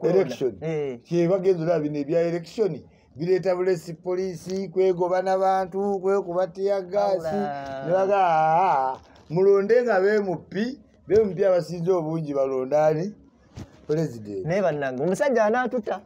election kyebagenza olaba bino ebya election bireeta bulesi poliisi kwegoba n'abantu kwekubatya gaasi nebaga mulonde nga bemupi abasinze obungi balondani president naye bannange omusajja anaatuta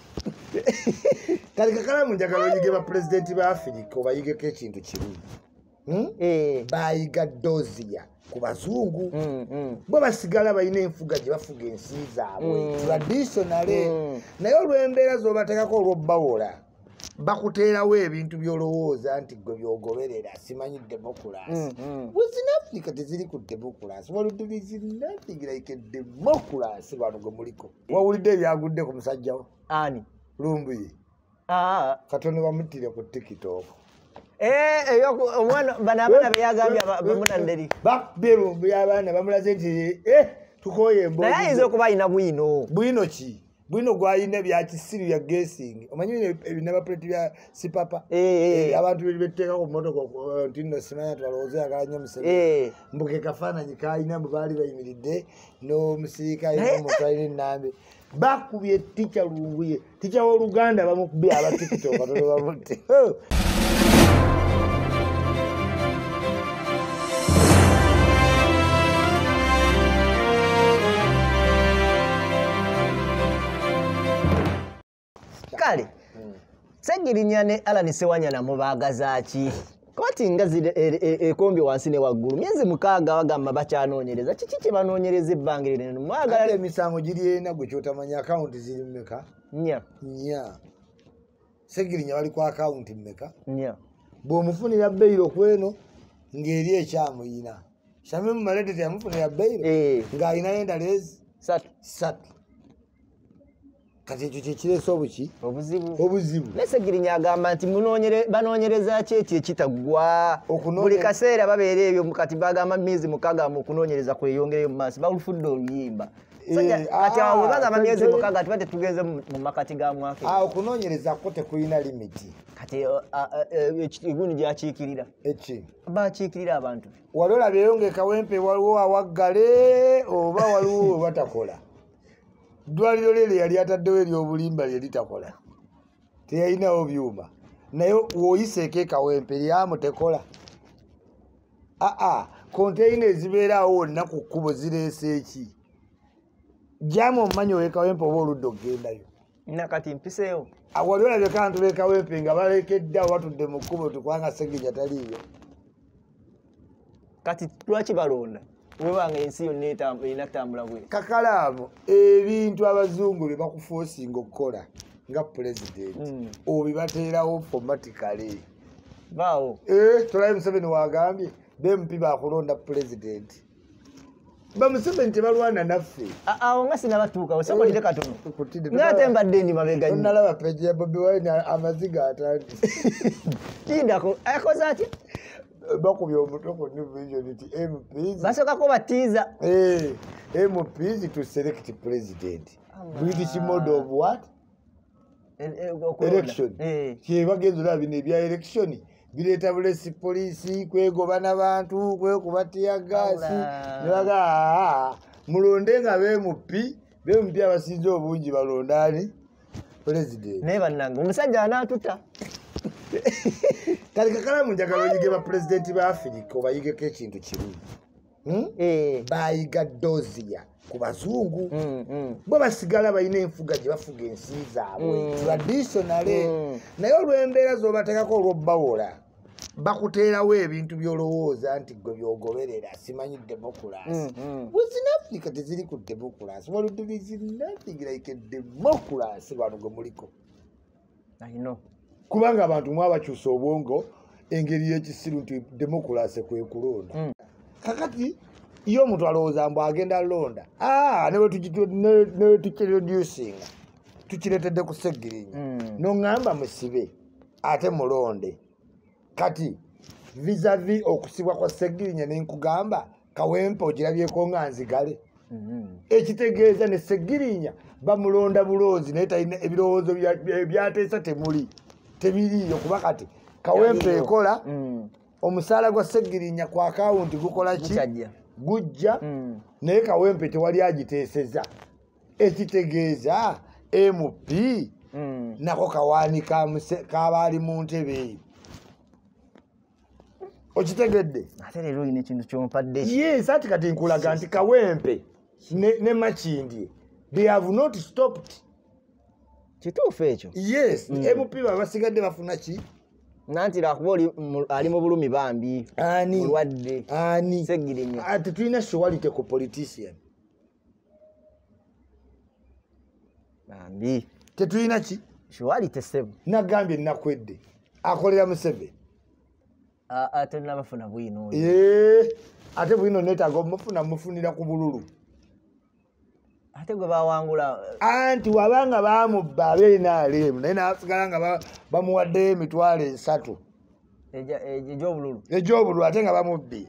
kale kakalamu njagala oyige bapulezidenti ba Afirika obayigeko ekintu kirungi bayiga dozia ku bazungu bo basigala balina enfuga gye bafuga ensi zaabwe traditionally naye olw'embeera z'obateekako olw'obbawola bakuteerawo ebintu by'olowooza nti gwe byogoberera simanyi democracy within Africa teziri ku democracy there is nothing like a democracy wano gwe muliko wawulidde ebyagudde ku musajjawo ani lumbuye Katonda bamutire ku TikTok omwana banaabana beyagambye bamunanderi babberumbu y'abaana bamulaze nti tukoye embo naye ayinza okuba alina bwino ki bwino gwayina bya kisiru ya guessing omanyi ebinabapuleti bya sipapa abantu beteeka ku motoka nti nno simanya twalowooza yagala nnyo Museveni mbuke kafaananyi kayina mbu baali bayimiridde n'omusirikale n'omutwalina ennambe bakubye tica lunguye tica w'Oluganda bamukubye abatiktok Katonda bamutte kale Ssegirinya ne Alani Sewanyana mubaagazaaki koti nga ziri ekombi wansi ne waggulu myezi 6 bagamba bakyanoonyereza kiki kye banoonyereza ebbanga lino mwagala emisango giri ena gwe kyotamanya akawunti ziri mmeka nya Ssegirinya bali ku akawunti mmeka nya bw'omufunira beyiro kweno ng'eri ekyamuyina Shamim Malete yamufunira beyiro ng'alina endala ezi 3 kati ekyo kyekireese obuzibu Ssegirinya agamba nti banoonyereza ki ekyo ekitaggwa buli kaseera babeera ebyo kati bagamba myezi 6 mu kunoonyereza kweyongereyo mu maaso balufudde oluyimba kati awo bwe bagamba myezi 6 tubadde tugenze mu makati ga mwaka okunoonyereza ko tekulina limiti kati eguni gyakiikirira bakiikirira abantu wali olabyeyo ng'ekawempe waliwo awaggale oba waliwo batakola ddwaliro lero yali ataddewo ery'obulimba lye litakola teyalinawo byuma naye w'oyiseeko ekawempe lyamu tekola konteyina ezibeeraawo wonna ku kkubo zireese eki jamu omumanyi ow'ekawempe oba oludda okugendayo nakati mpiseewo wali olabye kantu b'ekawempe nga balekeddeawo batudde mu kkubo tukubanga Ssegirinya taliiyo kati lwaki balonda webanga ensi yonna erina kutambula bwe kakalaamu ebintu abazungu bye bakufoosinga okukola nga pulezidenti obibateerawo automatically baawo tolabe Museveni wagambye BMP bakulonda pulezidenti Museveni tebalwana naffe awo nga sinabatuukawo sekolire katono ngate mbadde ndi mabega nnyo nalaba peji ya Bobi Wine amaziga atandi kindako akoze atya bakubye omutwe ku New Vision nti MPs basookako batiiza MPs to select president British model of what election kyebagenza olaba bino ebya election bireeta bulesi poliisi kwegoba n'abantu kwekubatya gaasi nebaga mulonde nga bemupi abasinze obungi balondani president naye bannange omusajja anaatuta kale kakalamu njagala oyige bapulezidenti ba Afirika obayigeko ekintu kirungi bayiga dozia ku bazungu bo basigala balina enfuga gye bafuga ensi zaabwe traditionally naye olw'embeera z'obateekako olw'obbawola bakuteerawo ebintu by'olowooza nti gwe byogoberera simanyi democracy within Africa teziri ku democracy there is nothing like a democracy wano gwe muliko kubanga abantu mwabakyusa obwongo engeri y'ekisiru nti democracy kwe kulonda kakati iyo omuntu alowooza mbu agenda londa ne tukireducinga tukireetedde ku Ssegirinya n'oŋŋamba musibe ate mulonde kati vis-a-vis okusibwa kwa Ssegirinya ne nkugamba kawempe ogirabyeko nga nzigale ekitegeeza ne Ssegirinya bamulonda buloozi naye talina ebirowoozo byateesa tebiriyo kuba kati kawempe ekola omusaala gwa Ssegirinya ku akawunti gukola ki gujja naye kawempe tewali agiteeseza ekitegeeza MP nako kawaani kabaali mu ntebe okitegedde ate leero olina ekintu kyompadde yes ati kati nkulaga nti Kawempe ne Makindye they have not stopped kituufu ekyo yes MP basigadde bafuna ki nanti lwakuba ali mu bulumi bambi mulwadde ani segirinya ati tulina shuwalite ku politician bambi tetulina ki shuwalite sebo nagambye nakwedde akolera Museveni ate nabafuna Bwino ate Bwino netaga mufunira ku bululu ate gwe bawangula anti wabanga bamubba abeNRM naye nasigala nga bamuwaddeyo emitwalo 3 egy'obululu ate nga bamubbi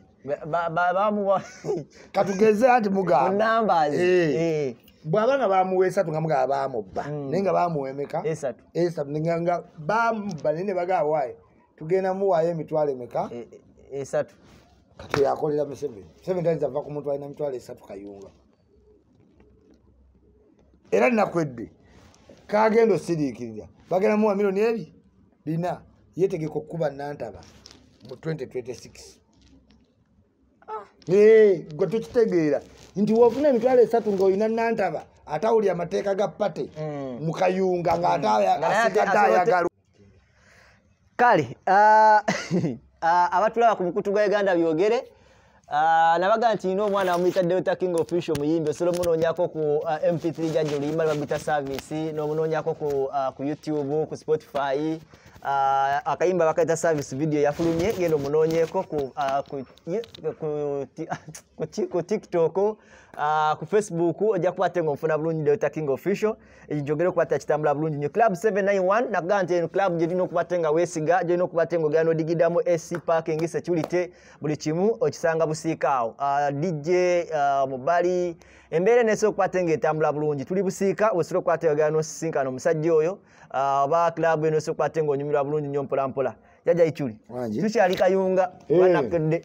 katugeze anti mugamba bwabanga bamuwa 3 nga mugamba bamubba naye nga bamuwa emeka 3 nga bamubba naye ne bagamba waaye tugenda muwaayo emitwalo emeka 3 kati yakolera Museveni tayinza va ku muntu alina emitwalo 3 kayunga era nakwedde kagenda osiriikirira bagenda muwa milioni 4 yetegeka okuba Nantaba mu 2026 gwe tukitegeera nti wofuna emitwalo 3 ng'olina Nantaba atawulira amateeka ga pate mu kayunga ng'asigadde ayagala kale abatulaba ku mukutu gwa Uganda byogere nabaga nti ino omwana amuyita Delta King official muyimbi osobola omunoonyako ku MP3 jajja oluyimba lwabita service n'omunoonyako ku YouTube ku Spotify akayimba bakaita service video yafulumye genda omunoonyeko ku TikTok ku Facebook ojja kukwata nga ofuna bulungi Delta King official ejogere okukwata kitambula bulungi nyo Club 791 nakugaa nti eno club gyerina okukwata nga weesiga gyerina okukwata nga ogenda odigiddamu AC parking security buli kimu okisanga busiika awo DJ mubali embeera nesobola okukwata nga etambula bulungi tuli busiika wesobola okukwata ogenda n'osisinkana omusajja oyo oba club eno osobola okukwata nga onyumirwa bulungi nnyo mpolampola jajja Ichuli tukyali kayunga banakedde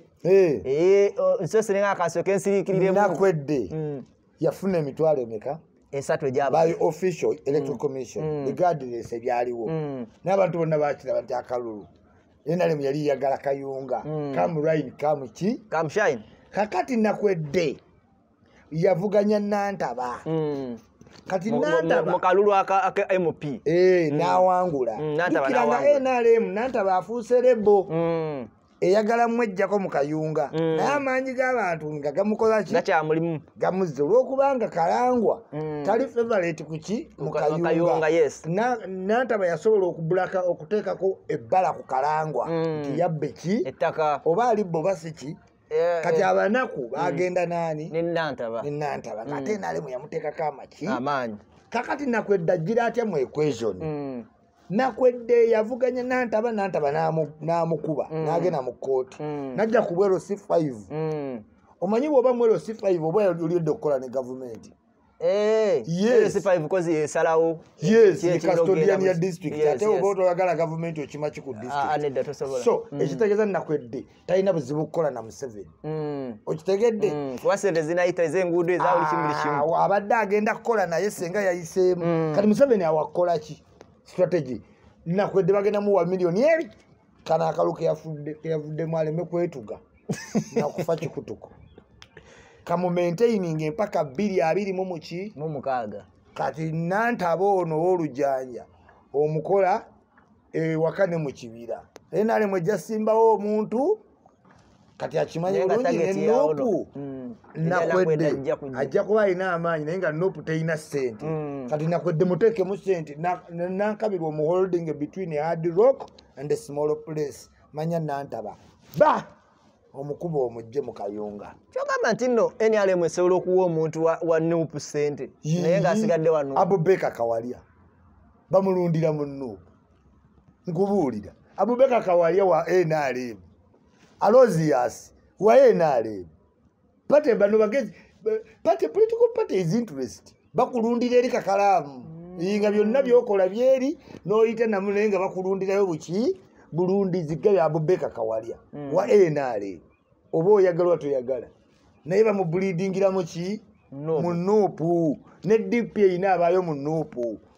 nsose nenga akasoke ensiriikiriremu nakwedde yafuna emitwalo emeka 3 egyaba by official electoral commission regardless ebyaliwo n'abantu bonna bakiraba nti akalulu NRM yali yagala kayunga come rain come shine kakati nakwedde yavuganya Nantaba kati Nantaba mukalulu aka MP nawangula ikiranga NRM Nantaba afuuse lebo eyagala mwejjako mu kayunga naye amaanyi g'abantu nga gamukola ki gakyamulimu gamuzze olw'okubanga kalangwa tali favorite kuki mu kayunga Nantaba yasobola okubulaka okuteekako ebbala ku kalangwa nti yabbe ki ettaka oba alibbo basiki kati abanaku bagenda nani ne Nantaba kati NRM yamuteekako amaanyi kakati nakwedde ajjira atya mu equation nakwedde yavuganya Nantaba n'amukuba n'agenda mu kkooti najja ku bwero C5 omanyi bw'oba mwero C5 oba olidde okukola ne gavumenti C5 kozi yesalawo ni custodian ya district ate oba otoyagala gavumenti okima ki ku district so ekitegeeza nakwedde talina buzibu kukola na Museveni okitegedde kuba sente zinayita ez'enguudo eza buli kimu buli kimu abadde agenda kukola naye senga yayiseemu kati Museveni awakukola ki strategy nakwedde bagenda muwa milioni 2 kana akalu keyavuddemu aleme kwetuga nakufa kikutuko kamu maintaining empaka 2 mu mukaaga kati Nantaba ono w'olujanja omukola wakane mu kibira NRM ejja simbawo omuntu kati akimanyi bulungi n'ennopu nakwedde ajja kuba alina amaanyi naye nga nopu teyina ssente kati nakwedde muteekemu ssente nankabirwa omuholding between hard rock and a small place manya Nantaba omukuba omujje mu kayunga kyogamba nti nno NRM esobola okuwa omuntu wa nopu ssente naye ng'asigadde wano Abubeka Kawalya bamulundira mu nopu nkubuulira Abubeka Kawalya wa NRM Alozias wa NRM pate bano bagezi pate political party is interest bakulundira eri Kakalaamu nga byonna byokola byeri n'oyita namule nga bakulundirayo buki bulundizi gabya Abubeka Kawalya wa NRM oba oyagala watoyagala naye bamubulidingira mu ki mu nuupu ne DP ina abayo mu nuupu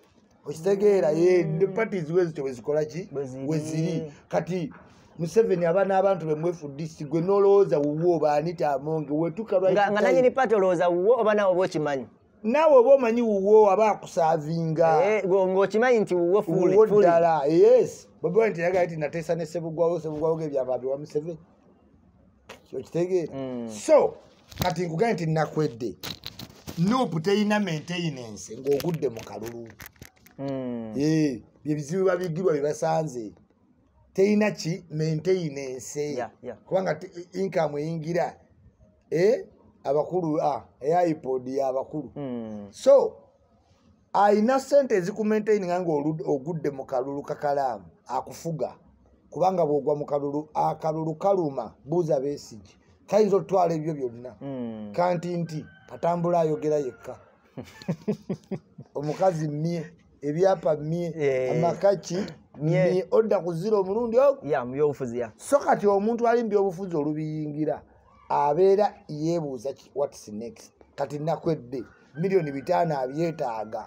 okitegeera the parties wezito wezikola ki weziri kati Museveni abana abantu bemwefudisi gwe nolowooza wuwo baanita amonge wetuka nga nanyini pati olowooza wuwo oba nawe oba okimanyi naawe oba omanyi wuwo aba akusaavinga ng'okimanyi nti wuwo ddala yes bobi nti yagala nti nateesa ne sebugwawo gebyabambi wa Museveni okitegeera so kati nkugaye nti nakwedde nuupu teyina maintenance ng'ogudde mu kalulu byebizibu babigirwa byebasanze teyina ki maintenance kubanga income eyingira abakulu iPod y'abakulu so ayina sente ezikumaintaininga ng'ogudde mu kalulu kakalaamu akufuga kubanga bw'ogwa mu kalulu akalulu kaluma buuza Besigye tayinza otutwala ebyo byonna kanti nti atambula ayogera yekka omukazi mmye ebyapa mmye amakaki mmye odda ku zero omulundi ogwo so kati omuntu ali mu byobufuzi olubiyingira abeera yeebuuza what's next kati nakwedde million 5 abyetaaga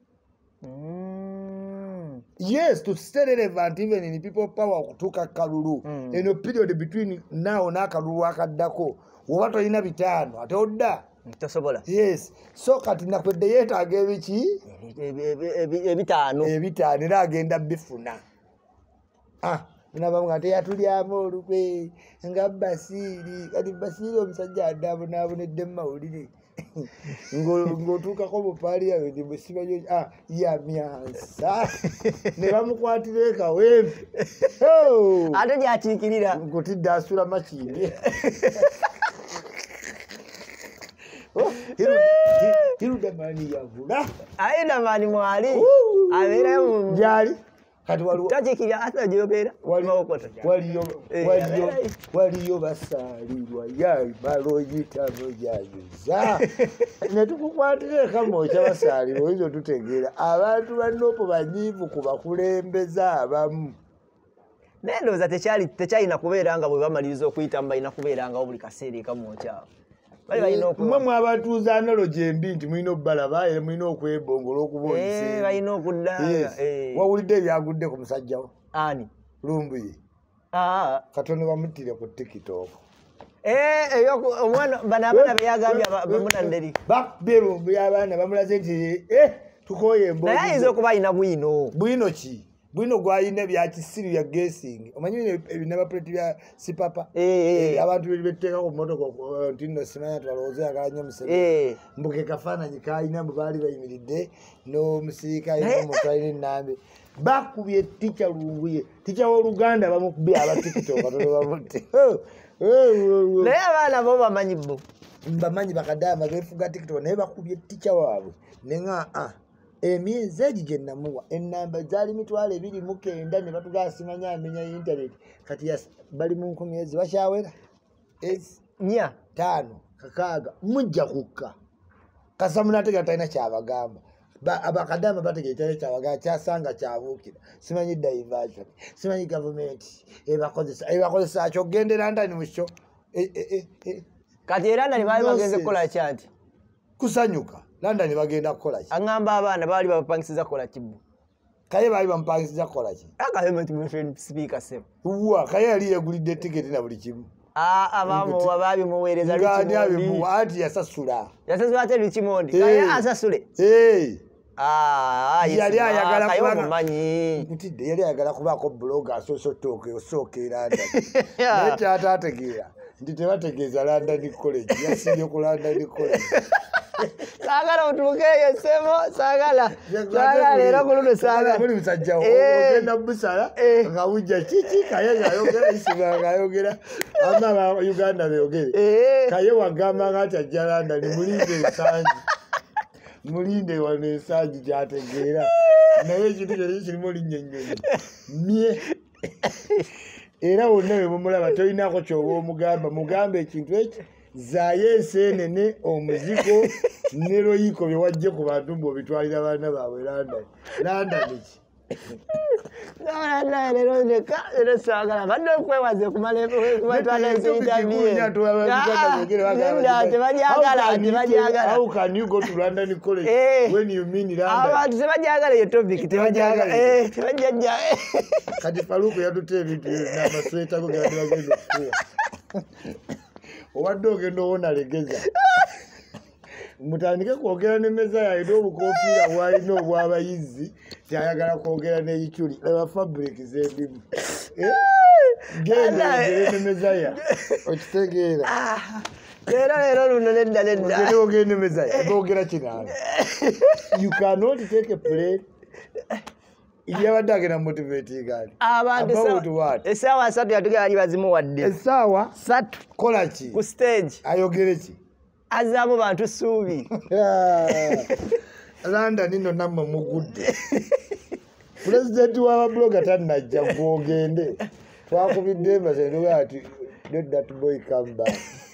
yes to stay relevant even in people power okutuuka kalulu eno period between now n'akalulu akaddako woba tolina 5 ate odda tosobola yes so kati nakwedde yeetaaga ebiki ebitaano era agenda bifuna nabamu nga teyatulyamu olukwe nga Basiiri kati Basiiri omusajja adaabonaabonedde mu mawulire ng'otuukako mu paaliyamenti bwesibayo yamyansa ne bamukwatira ekawempe ate gyakiikirira nkutidde asula makindi Hirudamani yavula Ayinamani mwali abeera mu gyali kati waliwo takikirya ate gy'obeera waliyo basaalirwa baloyitamo gyayuza ne tukukwatira ekamooca basaalirwa oyinza tutegeera abantu banopo banyiivu ku bakulembeza abamu naye ndowooza tekyalina kubeera nga bwe bamaliriza okuyitamu balina kubeerangawo buli kaseera ekamooca mwe mwabatuuza analogy embi nti mulina okubalaba era mulina okwebongola okuboolisa balina okudda wawulidde ebyagudde ku musajjawo ani lumbuye Katonda bamuttire ku TikTok omwana bano abaana beyagambye bamunanderi lumbuye abaana bamulaze nti tukoye embozi naye ayinza okuba alina bwino ki Bwino gwayina ebyakisiru ya guessing omanyi ebinabapuleti bya sipapa abantu beteeka ku motoka ntino simanya twalowooza yagala nnyo Museveni mbuke kafaananyi kayina bwe baali bayimiridde n'omusirikale n'omuntu alina ennambe bakubye tica lumbuye tica w'Oluganda bamukubye abatiktok Katonda bamutte naye abaana bo bamanyi bo bamanyi bakadaama beefuga tiktok naye bakubye tica waabwe nenga emyezi egi gye namuwa ennamba zaali 29 ne batugasimanya amenya internet kati bali mu 10 bakyawera 5 6 mujja kukka kasamuna ategera talina kyabagamba abakadama bategera talina kyabagamba kyasanga kyabuukira simanyi diversion simanyi gavumenti ebakozesa kyogendera ndani mukyo kati era ndani baali bagenze kukola kyanti kusanyuka London bagenda kukola ki angamba abaana baali bapangisiza kola kibu kaye baali bampangisiza kola ki akayement mu friend speaker sebo kaye yali yagulidde ticket na buli kimu abamu babi muweereza lukimu ati yasasula ate lukimondi kaye asasule yali ayagala kubaako blog osookera naye kyataategeera nti tebategeeza London College yasibye ku London College sagala otukeyo semo sagala era kuluno sagala buli musajjawo ogenda busala nga bujja kiki kaye ngayogera Isma ngayogera ama Uganda beyogere kaye wagamba nga ati ajja London mulinde wano ensangi gyategeera naye ekintu kyali kirimu linnyennyonyi mye era wonna we mumulaba tolinako kyoba omugamba mugamba ekintu ekyo zaayo enseenene omuzigo ne loyiko bye wajje ku bantu mb'obitwalira baana baabwe London ki Na lero ndeka lero sagala bado kwewaze kumale kubatwala interview. How can you go to London college when you mean London? Abantu sebajagala ye topic tebajagala tebajja. Kati Faruku yatute ebintu n'amasweta go gagenda okuwa. Obadde ogenda owona legeza. Mutandike kwogera n'emmeza yayo n'obukofiira bwalina obw'abayizi kyayagala kwogera n'ekikyuli aba fabric z'endimu. Genda n'emmeza yayo okitegeera. Lero luno nedda. Ogenda n'emmeza yayo boogera kinaana. You cannot take a plate. Iyabadde agenda motivating ali. Abantu essaawa 3 yatugera ali bazimuwadde. Essaawa 3 kola ki? Ku stage. Ayogere ki? Azaamu bantu ssuubi. London nino namwe mugudde. President w'ababloga tannajja gwogende. Twakubidde embasendo ati let that boy come back.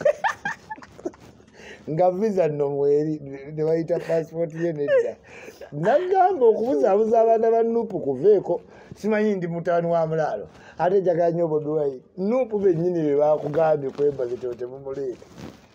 Nga visa nno mweri ne bayita passport ye nedda. Nagamba okubuzaabuza abaana ba Nuupu kuveeko simanyi ndi mutaani wa mulaalo ate njagala nnyo Bobi Wine. Nuupu bennyini be baakugambye kwembaze temumuleeta.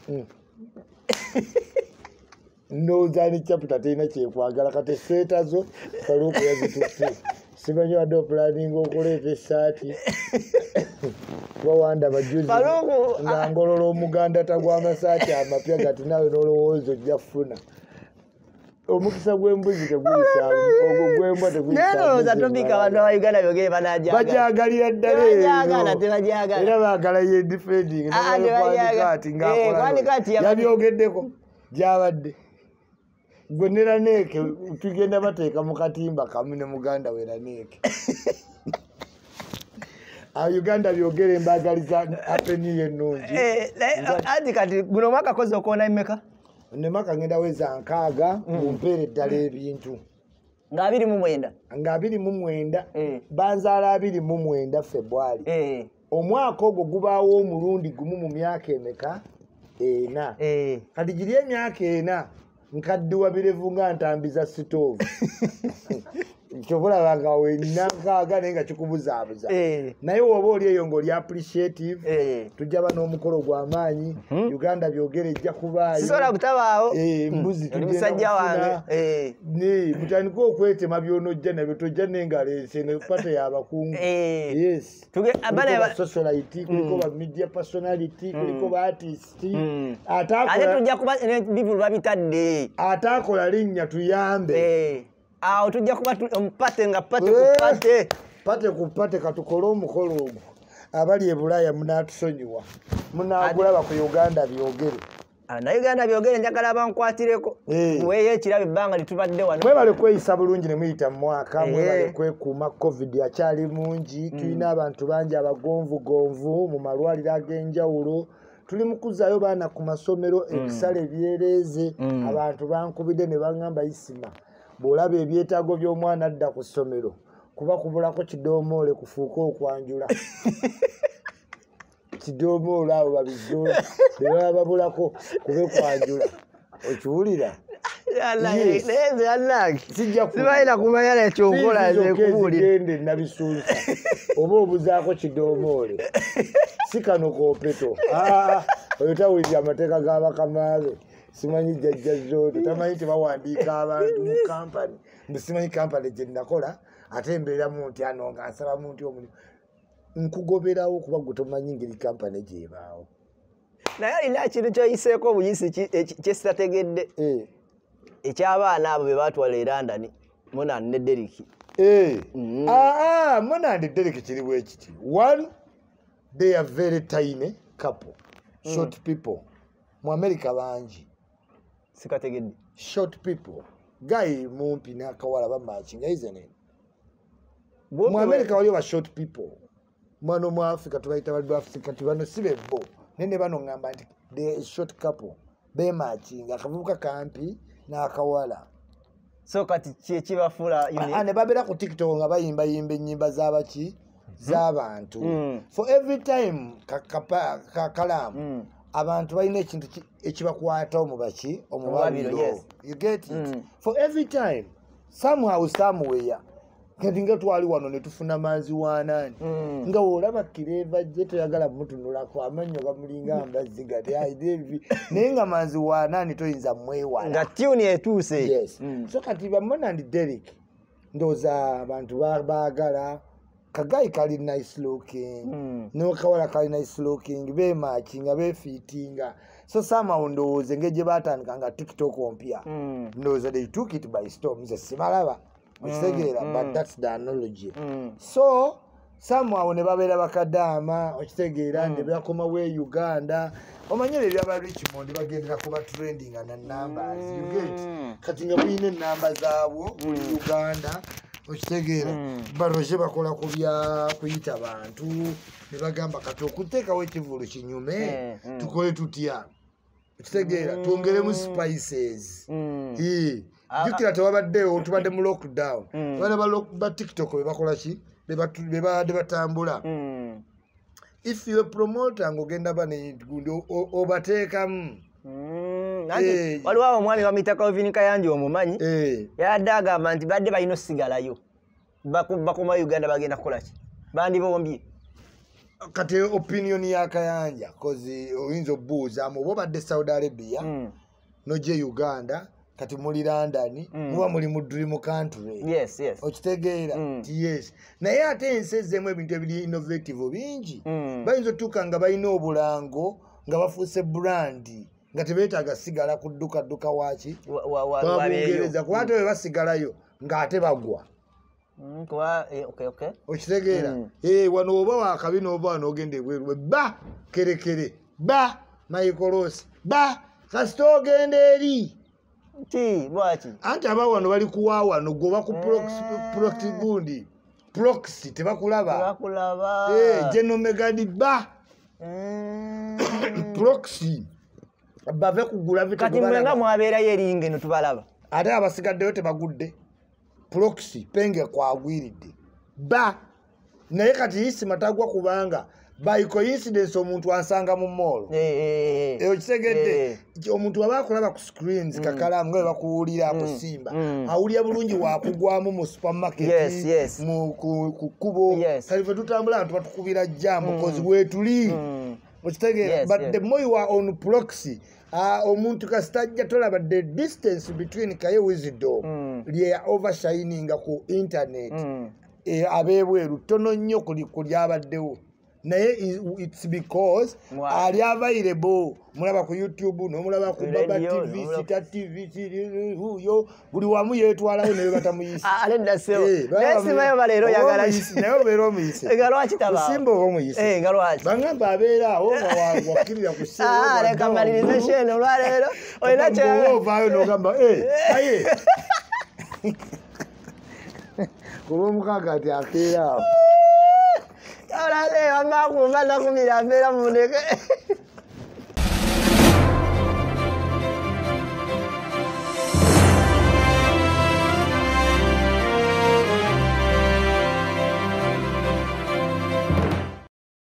Nozani chapter tena kyekwagala kati seta zo Faruku yazitutte. Simanyi wadde opulaninga okuleeta essaati. Wawanda bajuzi nga ngolola omuganda tagw'amasaati amapya gati nawe n'olowooza ojja kufuna. Omukisa gw'embuzi teguyisa gw'embwa teguyisa. Neerowooza topika abantu aba Uganda byogere banaajagala. Bajagalira ddala tebajagala tebajagala. Era baagala ye defending kati ng'akola yabyogeddeko gy'abadde. Gwe ne Raneeke tugenda bateeka mu katimba kamu ne muganda we Raneeke. Uganda byogere mbagaliza apeni ennungi. Anti kati guno mwaka koze okuwona emmeka? Ne maka ngenda weza nkaaga mumpeere ddala ebintu. Nga 29. Nga 29 banzaala 29 February. Omwaka ogwo gubaawo omulundi gumu mu myaka emeka? 4. Kati giri emyaka 4 nkaddiwa birevu nga ntambiza sitoovu. Kyobola nga wenyakaaga naye nga kikubuzaabuza. Naye woba oli eyo ng'oli appreciative. Tujja ba n'omukolo gw'amaanyi. Uganda byogere ejja kubaayo. Sisobola kutabaawo. Mbuzi tugenda kufuna. Mutandika okwetema by'onojja nabyo tojja n'engalo ese ne pate y'abakungu. Yes. Kuliko ba socialite, kuliko ba media personality, kuliko ba artist. Ate tujja kuba bivulu babitadde. Ataakola linnya tuyambe. Tujja kuba omupate nga pate kupate. Pate kupate katukole omukolo ogwo. Abali e Bulaaya munaatusonyiwa. Munaagulaba ku Uganda byogere. Na Uganda byogere njagala bankwatireko. Muweeyo ekirabo ebbanga litubadde wano. Mwebale kweyisa bulungi ne muyita mu mwaka. Mwebale kwekuuma COVID akyali mungi. Tulina abantu bangi abagonvugonvu mu malwaliro ag'enjawulo. Tuli mukuzaayo baana ku masomero ebisale byereeze. Abantu bankubidde ne baŋŋamba Isma. Bw'olaba ebyetaago by'omwana adda ku ssomero kuba kubulako kidoomoole kufuuka okwanjula. Kidoomoole abo babizoola ne baba babulako kube kwanjula. Okiwulira? Sibalina kumanya nekyokola gende nabisuusa oba obuzaako kidoomoole si kano koopeto. Oyo tawulira amateeka g'abakamaabe. Simanyi jjajja zoto tamanyi tebawandiika abantu mu kampani. Simanyi kampani gye nakola ate embeeramu nti ano nga nsabamu nti omulimu. Nkugoberawo kuba gwe tomanyi ngeri kampani gyebaawo. Naye olina ekintu kyoyiseeko obuyisi kyesitategedde. Eky'abaana abo be baatwala e London Monan ne Derek. Monan ne Derek kiri bwe kiti. One, they are very tiny couple. Short people. Mu America bangi. Sikategedde. Short people. Guy mumpi n'akawala bamachinga isn't it? Mu America waliyo ba short people. Mwano mu Africa tubayita bali Africa tibano sibebbo. Nene bano ngamba nti the short couple. Be machinga akavubuka kampi n'akawala. So kati kibafula yuni. Ne babera ku TikTok nga bayimba ennyimba z'abaki z'abantu. For every time kakalaamu. Abantu balina ekintu ekibakwata omubaki omubabiro. You get it? For every time somehow somewhere kati nga twali wano ne tufuna manzi wa nani nga olaba kireva je toyagala mutunulako amanyo gamulinga ambazi gati aidevi naye nga manzi wa nani toyinza mwewala nga tune etuuse. Yes. So kati bamona ndi Derek ndoza abantu baagala kagayi kali nice looking no kawala kali nice looking be matching be fitting. So somehow ndowooza engeri batandika nga TikTok ompya ndowooza they took it by storm nze sibalaba okitegeera but that's the analogy. So somehow ne babeera bakadaama okitegeera ne bakoma we Uganda omanyire ebyaba Richmond bagendera kuba trending na numbers you get kati nga buyina enamba zaabwo muri Uganda okitegeera baroje bakola ku bya kuyita bantu ne bagamba kati okuteekawo ekivulu kinyume tukole tutya okitegeera twongeremu spices jukira tewabaddewo tubadde mu lockdown bana ba TikTok bebakola ki bebadde batambula if you promoter ngogenda bane gundo obateekamu waliwo omwami bamuyita Calvin Kayanja omumanyi yadde agamba nti badde balina osigalayo bakoma Uganda bagenda kukola ki bandi bombye kati opinion ya Kayanja kozi oyinza obuuza mu badde Saudi Arabia noje Uganda kati muli London muba muli mu dream country okitegeera yes naye ate ensezemu ebintu ebiri innovative bingi bayinza otuuka nga balina obulango nga bafuuse brand nga tebeetaaga sigala ku dduka waki babungereza kuba ate bwe basigalayo ng'ate bagwa okitegeera wano oba wakabi n'oba wano ogenda ebweru ba kerekere ba maikolosi ba kasita ogenda eri anti aba wano bali kuwa wano goba ku proxy gundi proxy tebakulaba genomegadi ba proxy bave kugula vitu kati mwenga mwabeerayo eringa eno tubalaba ate abasigaddeyo tebagudde proxy penge kwagwiridde ba naye kati Isma tagwa kubanga by coincidence omuntu ansanga mu mall okitegedde omuntu aba akulaba ku screens KAKALAAMU nga bakuwulira ku Simba awulira bulungi wakugwamu mu supermarket mu kubo kalife tutambula abantu batukubira jam cause wetuli okitegeera but the more you are on proxy omuntu kastajja tolaba the distance between kaye wisdom lye overshining ku internet abebweru tono nnyo kuli abaddewo naye it's because ali available mulaba ku YouTube nomulaba ku Baba TV Sita TV huyo buli wamu yetwalayo naye batamuyisa alenda sewo Isma yo balero yagala nayo bero muyise galwachi taba simba omuyise galwachi bangamba abera wakirira ku simba leka malirize sheno lwalero oyina kyo vayo nogamba aye kuba mukaga ati afera ahora le vamos a fumar la comida, mira, muñeca.